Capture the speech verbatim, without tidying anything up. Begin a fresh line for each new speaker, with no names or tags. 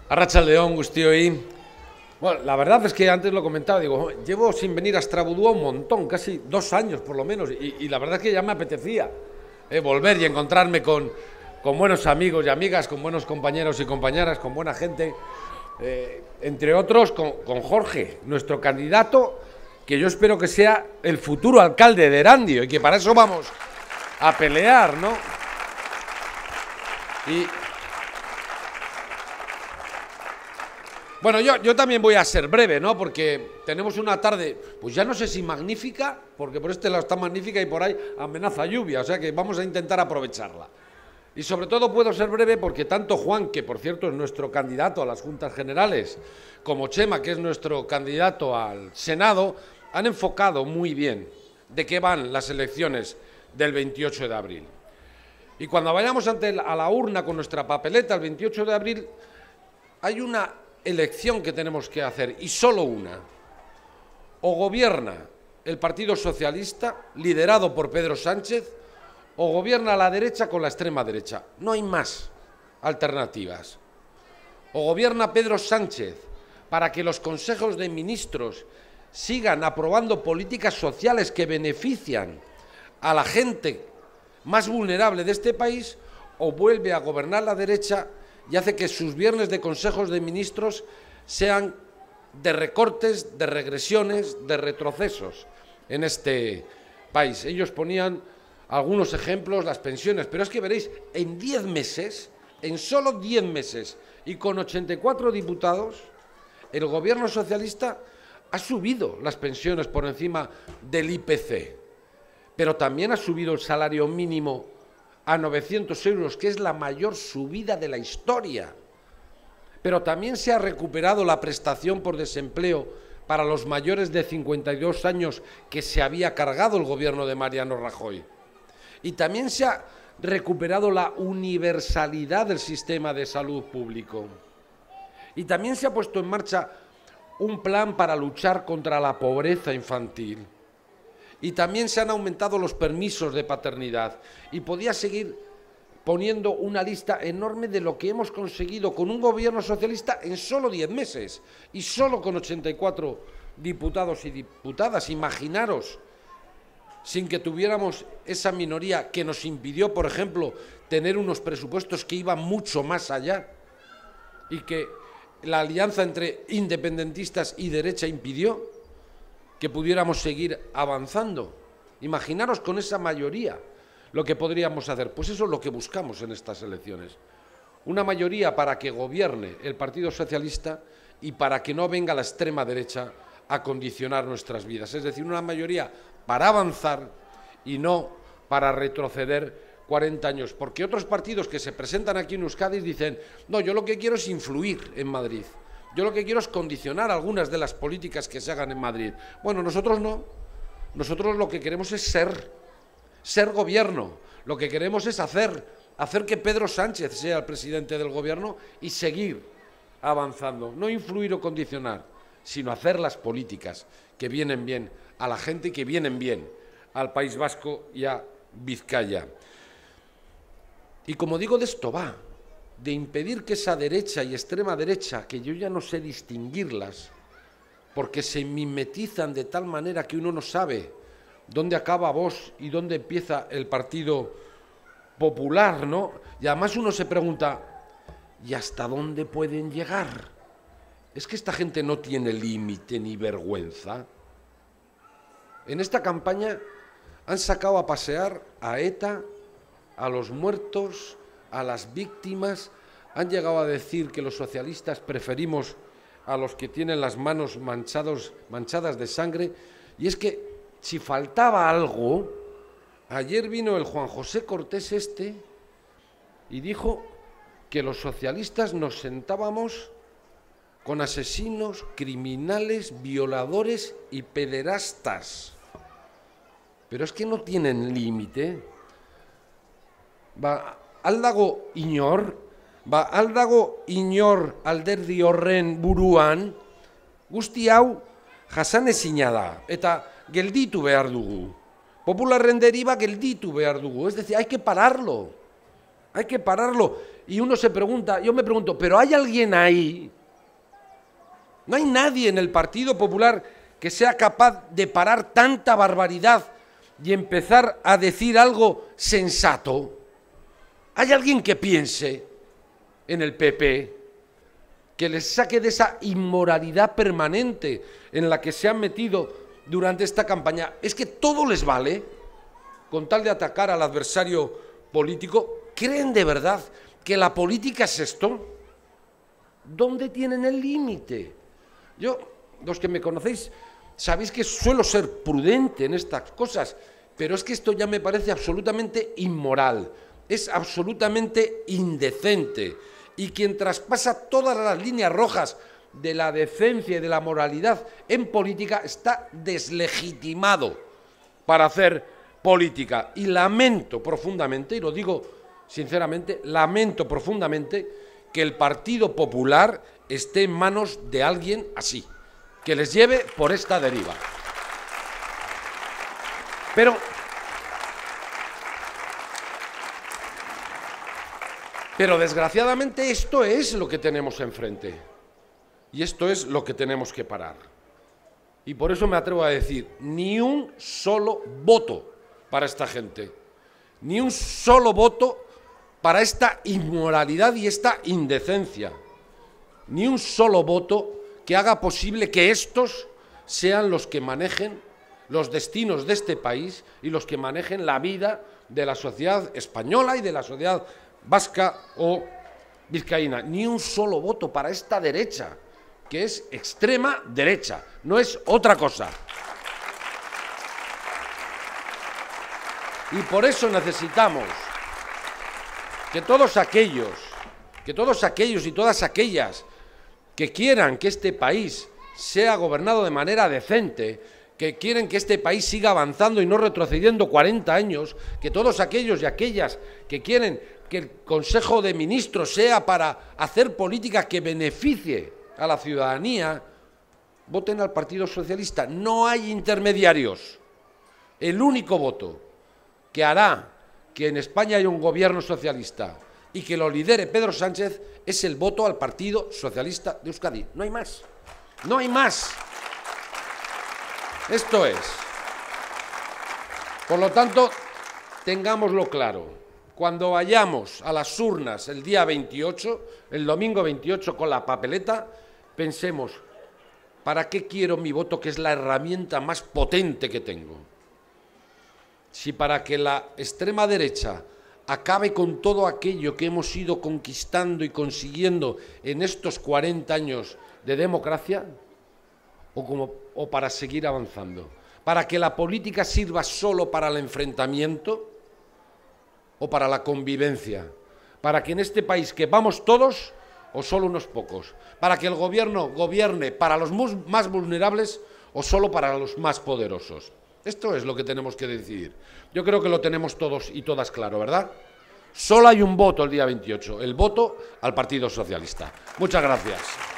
Arratsaldeon guztioi. Bueno, la verdad es que antes lo comentaba, digo, llevo sin venir a Estrabudúa un montón, casi dos años por lo menos, y, y la verdad es que ya me apetecía eh, volver y encontrarme con, con buenos amigos y amigas, con buenos compañeros y compañeras, con buena gente, eh, entre otros con, con Jorge, nuestro candidato, que yo espero que sea el futuro alcalde de Erandio, y que para eso vamos a pelear, ¿no? Y... Bueno, yo, yo también voy a ser breve, ¿no? Porque tenemos una tarde, pues ya no sé si magnífica, porque por este lado está magnífica y por ahí amenaza lluvia, o sea que vamos a intentar aprovecharla. Y sobre todo puedo ser breve porque tanto Juan, que por cierto es nuestro candidato a las Juntas Generales, como Chema, que es nuestro candidato al Senado, han enfocado muy bien de qué van las elecciones del veintiocho de abril. Y cuando vayamos ante la, a la urna con nuestra papeleta el veintiocho de abril, hay una elección que tenemos que hacer, y solo una. O gobierna el Partido Socialista, liderado por Pedro Sánchez, o gobierna la derecha con la extrema derecha. No hay más alternativas. O gobierna Pedro Sánchez para que los consejos de ministros sigan aprobando políticas sociales que benefician a la gente más vulnerable de este país, o vuelve a gobernar la derecha y hace que sus viernes de consejos de ministros sean de recortes, de regresiones, de retrocesos en este país. Ellos ponían algunos ejemplos, las pensiones, pero es que veréis, en diez meses, en solo diez meses, y con ochenta y cuatro diputados, el gobierno socialista ha subido las pensiones por encima del I P C, pero también ha subido el salario mínimo a novecientos euros, que es la mayor subida de la historia. Pero también se ha recuperado la prestación por desempleo para los mayores de cincuenta y dos años que se había cargado el gobierno de Mariano Rajoy. Y también se ha recuperado la universalidad del sistema de salud público. Y también se ha puesto en marcha un plan para luchar contra la pobreza infantil. Y también se han aumentado los permisos de paternidad. Y podía seguir poniendo una lista enorme de lo que hemos conseguido con un gobierno socialista en solo diez meses y solo con ochenta y cuatro diputados y diputadas. Imaginaros, sin que tuviéramos esa minoría que nos impidió, por ejemplo, tener unos presupuestos que iban mucho más allá y que la alianza entre independentistas y derecha impidió que pudiéramos seguir avanzando. Imaginaros con esa mayoría lo que podríamos hacer. Pues eso es lo que buscamos en estas elecciones. Una mayoría para que gobierne el Partido Socialista y para que no venga la extrema derecha a condicionar nuestras vidas. Es decir, una mayoría para avanzar y no para retroceder cuarenta años. Porque otros partidos que se presentan aquí en Euskadi dicen, no, yo lo que quiero es influir en Madrid. Yo lo que quiero es condicionar algunas de las políticas que se hagan en Madrid. Bueno, nosotros no. Nosotros lo que queremos es ser, ser gobierno. Lo que queremos es hacer, hacer que Pedro Sánchez sea el presidente del gobierno y seguir avanzando. No influir o condicionar, sino hacer las políticas que vienen bien a la gente y que vienen bien al País Vasco y a Vizcaya. Y como digo, de esto va. De impedir que esa derecha y extrema derecha, que yo ya no sé distinguirlas, porque se mimetizan de tal manera que uno no sabe dónde acaba Vox y dónde empieza el Partido Popular, ¿no? Y además uno se pregunta, ¿y hasta dónde pueden llegar? ¿Es que esta gente no tiene límite ni vergüenza? En esta campaña han sacado a pasear a ETA, a los muertos, a las víctimas. Han llegado a decir que los socialistas preferimos a los que tienen las manos manchados, manchadas de sangre. Y es que si faltaba algo, ayer vino el Juan José Cortés este y dijo que los socialistas nos sentábamos con asesinos, criminales, violadores y pederastas. Pero es que no tienen límite. Va aldago inor, ba aldago inor alderdi horren buruan, guzti hau jasanezina da, eta gelditu behar dugu. Popularren deriva gelditu behar dugu, es decir, hay que pararlo. Hay que pararlo. Y uno se pregunta, yo me pregunto, ¿pero hay alguien ahí? No hay nadie en el Partido Popular que sea capaz de parar tanta barbaridad y empezar a decir algo sensato. ¿Hay alguien que piense en el P P, que les saque de esa inmoralidad permanente en la que se han metido durante esta campaña? Es que todo les vale con tal de atacar al adversario político. ¿Creen de verdad que la política es esto? ¿Dónde tienen el límite? Yo, los que me conocéis, sabéis que suelo ser prudente en estas cosas, pero es que esto ya me parece absolutamente inmoral, es absolutamente indecente, y quien traspasa todas las líneas rojas de la decencia y de la moralidad en política está deslegitimado para hacer política. Y lamento profundamente, y lo digo sinceramente, lamento profundamente que el Partido Popular esté en manos de alguien así, que les lleve por esta deriva. Pero, pero desgraciadamente esto es lo que tenemos enfrente y esto es lo que tenemos que parar. Y por eso me atrevo a decir, ni un solo voto para esta gente, ni un solo voto para esta inmoralidad y esta indecencia, ni un solo voto que haga posible que estos sean los que manejen los destinos de este país y los que manejen la vida de la sociedad española y de la sociedad vasca o vizcaína. Ni un solo voto para esta derecha, que es extrema derecha, no es otra cosa. Y por eso necesitamos que todos aquellos, que todos aquellos y todas aquellas que quieran que este país sea gobernado de manera decente, que quieren que este país siga avanzando y no retrocediendo cuarenta años, que todos aquellos y aquellas que quieren que el Consejo de Ministros sea para hacer política que beneficie a la ciudadanía, voten al Partido Socialista. No hay intermediarios. El único voto que hará que en España haya un gobierno socialista y que lo lidere Pedro Sánchez es el voto al Partido Socialista de Euskadi. No hay más. No hay más. Esto es. Por lo tanto, tengámoslo claro. Cuando vayamos a las urnas el día veintiocho, el domingo veintiocho con la papeleta, pensemos, ¿para qué quiero mi voto, que es la herramienta más potente que tengo? Si para que la extrema derecha acabe con todo aquello que hemos ido conquistando y consiguiendo en estos cuarenta años de democracia, o, como, o para seguir avanzando, para que la política sirva solo para el enfrentamiento o para la convivencia, para que en este país quepamos todos o solo unos pocos, para que el gobierno gobierne para los más vulnerables o solo para los más poderosos. Esto es lo que tenemos que decidir. Yo creo que lo tenemos todos y todas claro, ¿verdad? Solo hay un voto el día veintiocho, el voto al Partido Socialista. Muchas gracias.